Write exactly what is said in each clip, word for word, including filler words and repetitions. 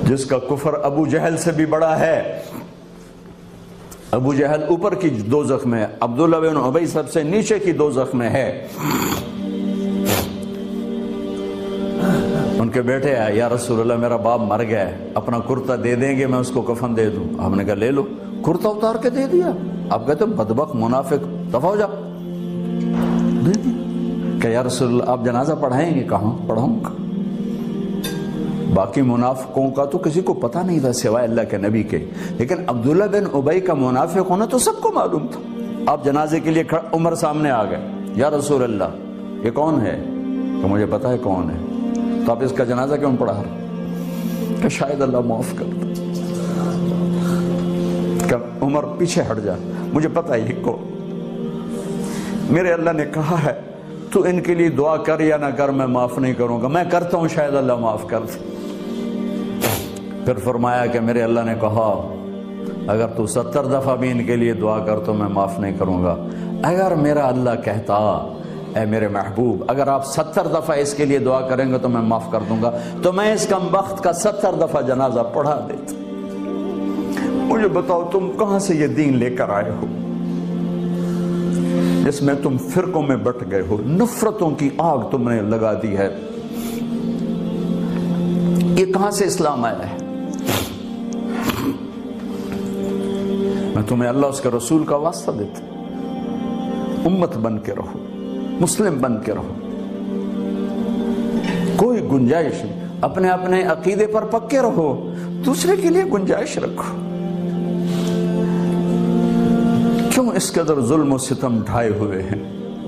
جس کا کفر ابو جہل سے بھی بڑا ہے. ابو جہل اوپر کی دوزخ میں ہے, عبداللہ بن ابی سب سے نیچے کی دوزخ میں ہے. ان کے بیٹے آئے, یا رسول اللہ میرا باپ مر گیا ہے, اپنا کرتا دے دیں گے, میں اس کو کفن دے دوں. آپ نے کہا لے لو. کرتا اتار کے دے دیا. آپ کہتے بدبخت منافق دفع ہو جا. دے دیا کہ یا رسول اللہ آپ جنازہ پڑھائیں گے؟ کہاں پڑھاؤں گا. باقی منافقوں کا تو کسی کو پتہ نہیں تھا سوائے اللہ کے نبی کے, لیکن عبداللہ بن ابی کا منافق ہونا تو سب کو معلوم تھا. آپ جنازے کے لیے کھڑا, عمر سامنے آ گئے, یا رسول اللہ یہ کون ہے؟ کہ مجھے پتا ہے کون ہے. تو آپ اس کا جنازہ کیوں پڑھا رہے؟ کہ شاید اللہ معاف کر دے. کہ عمر پیچھے ہٹ جا, مجھے پتا ہے یہ کو, میرے اللہ نے کہا ہے تو ان کے لیے دعا کر یا نہ کر, میں معاف نہیں کروں گا. میں کرتا ہوں, شاید اللہ معاف کر دے. پھر فرمایا کہ میرے اللہ نے کہا اگر تو ستر دفعہ بھی ان کے لیے دعا کر تو میں معاف نہیں کروں گا. اگر میرا اللہ کہتا اے میرے محبوب اگر آپ ستر دفعہ اس کے لیے دعا کریں گے تو میں معاف کر دوں گا, تو میں اس کم بخت کا ستر دفعہ جنازہ پڑھا دیتا. مجھے بتاؤ تم کہاں سے یہ دین لے کر آئے ہو جس میں تم فرقوں میں بٹ گئے ہو, نفرتوں کی آگ تم نے لگا دی ہے. یہ کہاں سے اسلام آیا ہے؟ میں تمہیں اللہ اس کے رسول کا واسطہ دیتا, امت بن کے رہو, مسلم بن کے رہو, کوئی گنجائش نہیں. اپنے اپنے عقیدے پر پکے رہو, دوسرے کے لیے گنجائش رکھو. کیوں اس قدر ظلم و ستم ڈھائے ہوئے ہیں؟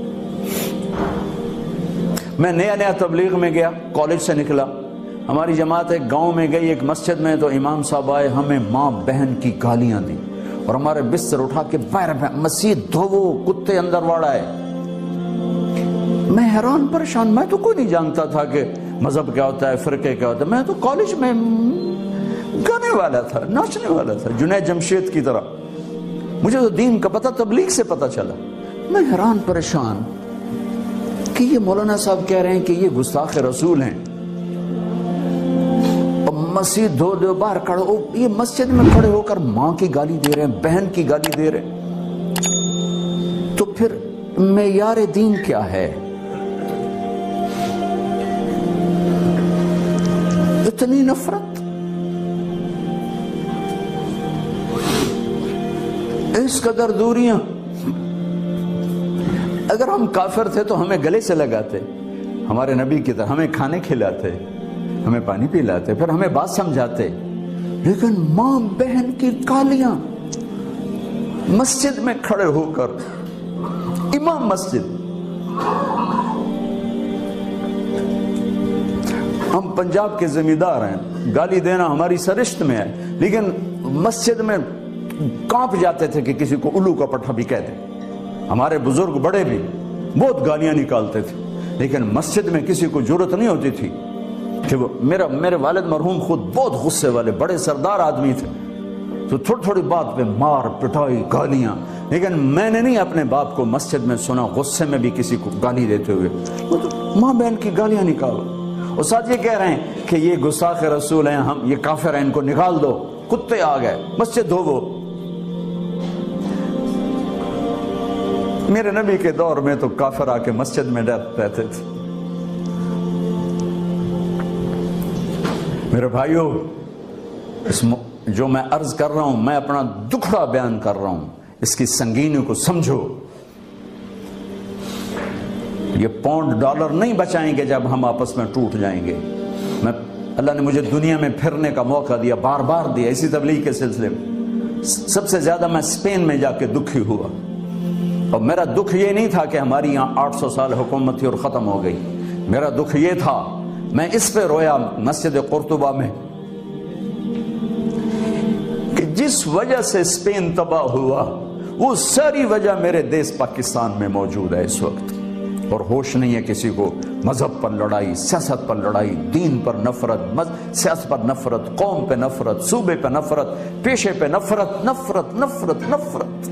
میں نیا نیا تبلیغ میں گیا, کالج سے نکلا, ہماری جماعت ایک گاؤں میں گئی, ایک مسجد میں, تو امام صاحب آئے, ہمیں ماں بہن کی گالیاں دی اور ہمارے بستر اٹھا کے باہر مسجد دھوو, کتے اندر واڑا ہے. میں حیران پریشان, میں تو کوئی نہیں جانتا تھا کہ مذہب کیا ہوتا ہے, فرقے کیا ہوتا ہے. میں تو کالج میں گانے والا تھا, ناچنے والا تھا, جنید جمشید کی طرح. مجھے تو دین کا پتہ تبلیغ سے پتہ چلا. میں حیران پریشان کہ یہ مولانا صاحب کہہ رہے ہیں کہ یہ گستاخ رسول ہیں, اور مسجد دھو دو باہر کھڑے ہو, یہ مسجد میں کھڑے ہو کر ماں کی گالی دے رہے ہیں, بہن کی گالی دے رہے ہیں. تو پھر معیار دین کیا ہے؟ اتنی نفرت, اس قدر دوریاں. اگر ہم کافر تھے تو ہمیں گلے سے لگاتے, ہمارے نبی کی طرح ہمیں کھانے کھلاتے, ہمیں پانی پلاتے, پھر ہمیں بات سمجھاتے. لیکن ماں بہن کی گالیاں, مسجد میں کھڑے ہو کر, امام مسجد. ہم پنجاب کے زمیندار ہیں, گالی دینا ہماری سرشت میں ہے, لیکن مسجد میں کانپ جاتے تھے کہ کسی کو الو کا پٹھا بھی کہہ دیں. ہمارے بزرگ بڑے بھی بہت گالیاں نکالتے تھے, لیکن مسجد میں کسی کو جرت نہیں ہوتی تھی کہ وہ, میرا میرے والد مرحوم خود بہت غصے والے بڑے سردار آدمی تھے, تو تھوڑی تھوڑی بات پہ مار پٹائی گالیاں. لیکن میں نے نہیں اپنے باپ کو مسجد میں سنا غصے میں بھی کسی کو گالی دیتے ہوئے. ماں بہن کی گالیاں نکالو, اور ساتھ یہ کہہ رہے ہیں کہ یہ گستاخ رسول ہیں, ہم یہ کافر ہیں, ان کو نکال دو. کتے آ گئے, مسجد دھوو. میرے نبی کے دور میں تو کافر آ کے مسجد میں رہتے تھے. میرے بھائیو, اس جو میں عرض کر رہا ہوں, میں اپنا دکھڑا بیان کر رہا ہوں, اس کی سنگینی کو سمجھو. یہ پاؤنڈ ڈالر نہیں بچائیں گے جب ہم آپس میں ٹوٹ جائیں گے. میں اللہ نے مجھے دنیا میں پھرنے کا موقع دیا, بار بار دیا, اسی تبلیغ کے سلسلے میں. سب سے زیادہ میں اسپین میں جا کے دکھی ہوا, اور میرا دکھ یہ نہیں تھا کہ ہماری یہاں آٹھ سو سال حکومت تھی اور ختم ہو گئی. میرا دکھ یہ تھا, میں اس پہ رویا مسجد قرطبہ میں, کہ جس وجہ سے اسپین تباہ ہوا وہ ساری وجہ میرے دیس پاکستان میں موجود ہے اس وقت. اور ہوش نہیں ہے کسی کو. مذہب پر لڑائی, سیاست پر لڑائی, دین پر نفرت, سیاست پر نفرت, قوم پہ نفرت, صوبے پہ نفرت, پیشے پہ نفرت, نفرت نفرت نفرت.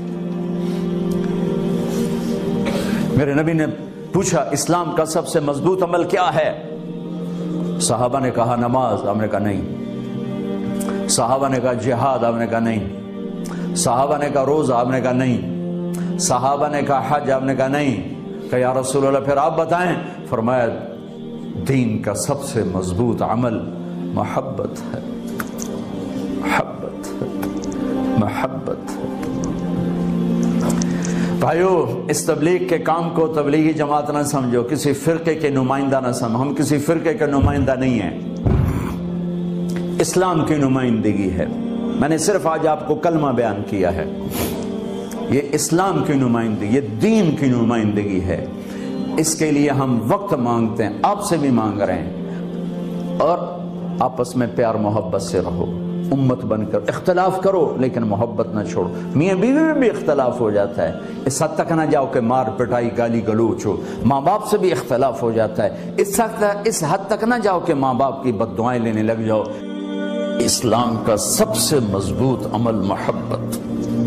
میرے نبی نے پوچھا اسلام کا سب سے مضبوط عمل کیا ہے؟ صحابہ نے کہا نماز. ہم نے کہا نہیں, صحابہ نے کہا جہاد، آپ نے کہا نہیں۔ صحابہ نے کہا روزہ، آپ نے کہا نہیں۔ صحابہ نے کہا حج، آپ نے کہا نہیں۔ کہ یا رسول اللہ پھر آپ بتائیں۔ فرمایا دین کا سب سے مضبوط عمل محبت ہے، محبت ہے، محبت ہے۔ بھائیو، اس تبلیغ کے کام کو تبلیغی جماعت نہ سمجھو، کسی فرقے کے نمائندہ نہ سمجھو۔ ہم کسی فرقے کے نمائندہ نہیں ہیں، اسلام کی نمائندگی ہے۔ میں نے صرف آج آپ کو کلمہ بیان کیا ہے، یہ اسلام کی نمائندگی، یہ دین کی نمائندگی ہے۔ اس کے لیے ہم وقت مانگتے ہیں، آپ سے بھی مانگ رہے ہیں، اور آپس میں پیار محبت سے رہو، امت بن کر اختلاف کرو لیکن محبت نہ چھوڑو۔ میاں بیوی میں بھی اختلاف ہو جاتا ہے، اس حد تک نہ جاؤ کہ مار پٹائی گالی گلوچ ہو۔ ماں باپ سے بھی اختلاف ہو جاتا ہے، اس حد تک اس حد تک نہ جاؤ کہ ماں باپ کی بد دعائیں لینے لگ جاؤ۔ اسلام کا سب سے مضبوط عمل محبت،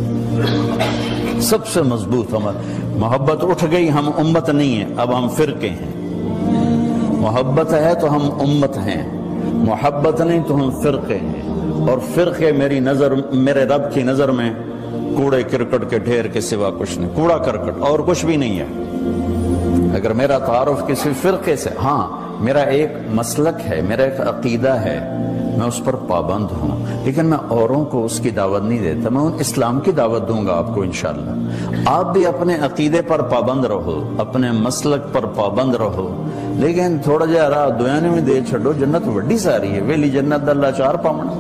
سب سے مضبوط عمل محبت۔ اٹھ گئی، ہم امت نہیں ہیں، اب ہم فرقے ہیں۔ محبت ہے تو ہم امت ہیں، محبت نہیں تو ہم فرقے ہیں۔ اور فرقے میری نظر، میرے رب کی نظر میں کوڑے کرکٹ کے ڈھیر کے سوا کچھ نہیں، کوڑا کرکٹ اور کچھ بھی نہیں ہے۔ اگر میرا تعارف کسی فرقے سے، ہاں میرا ایک مسلک ہے، میرا ایک عقیدہ ہے، میں اس پر پابند ہوں، لیکن میں اوروں کو اس کی دعوت نہیں دیتا، میں ان اسلام کی دعوت دوں گا آپ کو انشاءاللہ۔ آپ بھی اپنے عقیدے پر پابند رہو، اپنے مسلک پر پابند رہو، لیکن تھوڑا جہا راہ دنیا میں دے چھڑو، جنت وڈی ساری ہے، ویلی جنت اللہ چار پاؤنا۔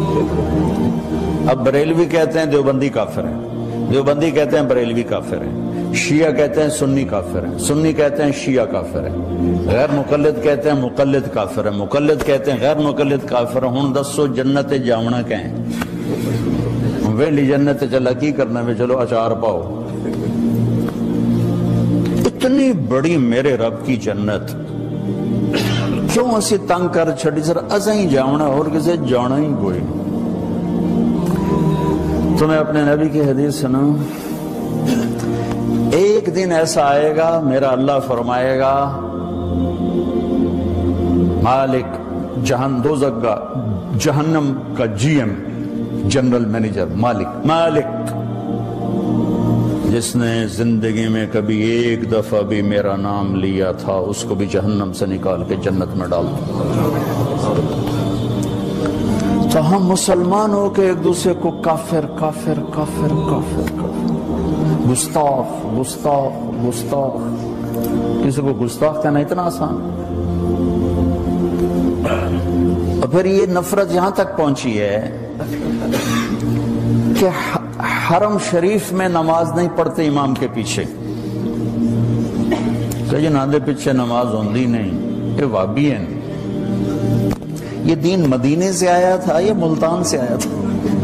اب بریلوی کہتے ہیں دیوبندی کافر ہیں، دیوبندی کہتے ہیں بریلوی کافر ہیں، شیعہ کہتے ہیں سنی کافر ہیں، سنی کہتے ہیں شیعہ کافر ہیں، غیر مقلد کہتے ہیں مقلد کافر ہیں، مقلد کہتے ہیں غیر مقلد کافر ہیں۔ ہن دسو جنت جاونا کہیں ویلی جنت چلا کی کرنا میں، چلو اچار پاؤ۔ اتنی بڑی میرے رب کی جنت کیوں اسی تنگ کر چھڑی؟ سر ازاں ہی جاونا، اور کسے جانا ہی کوئی نہیں۔ تمہیں اپنے نبی کی حدیث سناؤں، ایک دن ایسا آئے گا میرا اللہ فرمائے گا مالک جہن دوزخ کا، جہنم کا جی ایم، جنرل مینیجر، مالک مالک جس نے زندگی میں کبھی ایک دفعہ بھی میرا نام لیا تھا اس کو بھی جہنم سے نکال کے جنت میں ڈال دو۔ تو ہم مسلمان ہو کے ایک دوسرے کو کافر کافر کافر کافر کافر، گستاخ گستاخ گستاخ، کسی کو گستاخ کہنا اتنا آسان؟ اور پھر یہ نفرت یہاں تک پہنچی ہے کہ حرم شریف میں نماز نہیں پڑھتے امام کے پیچھے، کہ ناندے پیچھے نماز ہوندی نہیں، یہ وابی ہے۔ یہ دین مدینے سے آیا تھا یا ملتان سے آیا تھا؟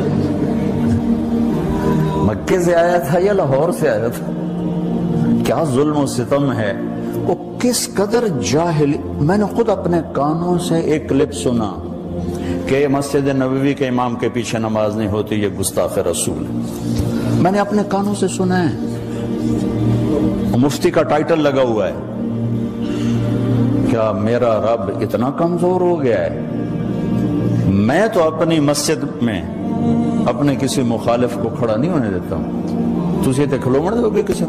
مکے سے آیا تھا یا لاہور سے آیا تھا؟ کیا ظلم و ستم ہے، وہ کس قدر جاہل۔ میں نے خود اپنے کانوں سے ایک کلپ سنا کہ مسجد نبوی کے امام کے پیچھے نماز نہیں ہوتی، یہ گستاخ رسول ہے۔ میں نے اپنے کانوں سے سنا ہے، مفتی کا ٹائٹل لگا ہوا ہے۔ کیا میرا رب اتنا کمزور ہو گیا ہے؟ میں تو اپنی مسجد میں اپنے کسی مخالف کو کھڑا نہیں ہونے دیتا ہوں، تجھے تے کھلو مڑ دو گے کسی؟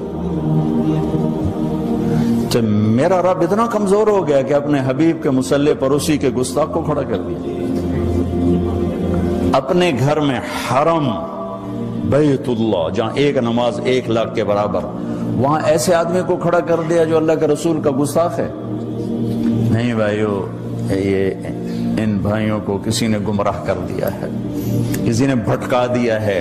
تو میرا رب اتنا کمزور ہو گیا کہ اپنے حبیب کے مصلی پر اسی کے گستاخ کو کھڑا کر دیا۔ اپنے گھر میں حرم بیت اللہ جہاں ایک نماز ایک لاکھ کے برابر، وہاں ایسے آدمی کو کھڑا کر دیا جو اللہ کے رسول کا گستاخ ہے۔ نہیں بھائیو، یہ ان بھائیوں کو کسی نے گمراہ کر دیا ہے، کسی نے بھٹکا دیا ہے۔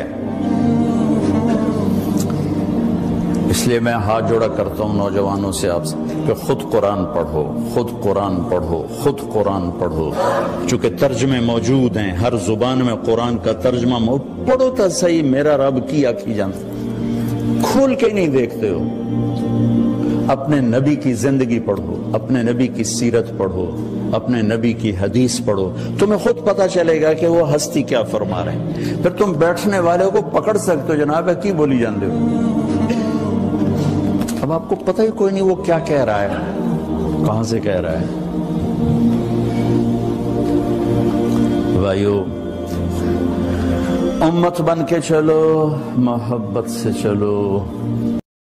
اس لیے میں ہاتھ جوڑا کرتا ہوں نوجوانوں سے آپ سے کہ خود قرآن پڑھو، خود قرآن پڑھو، خود قرآن پڑھو، چونکہ ترجمے موجود ہیں، ہر زبان میں قرآن کا ترجمہ موجود، پڑھو تا صحیح، میرا رب کی آکھی جانتا، کھول کے نہیں دیکھتے ہو۔ اپنے نبی کی زندگی پڑھو، اپنے نبی کی سیرت پڑھو، اپنے نبی کی حدیث پڑھو، تمہیں خود پتا چلے گا کہ وہ ہستی کیا فرما رہے ہیں۔ پھر تم بیٹھنے والے کو پکڑ سکتے ہو، جناب ہے کی بولی جانتے ہو؟ اب آپ کو پتہ ہی کوئی نہیں وہ کیا کہہ رہا ہے، کہاں سے کہہ رہا ہے۔ بھائیو، امت بن کے چلو، محبت سے چلو،